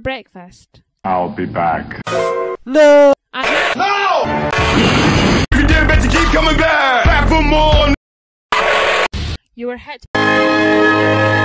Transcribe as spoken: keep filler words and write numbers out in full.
breakfast? I'll be back. No! I No! If you did, bet you keep coming back! Back for more! You were hit.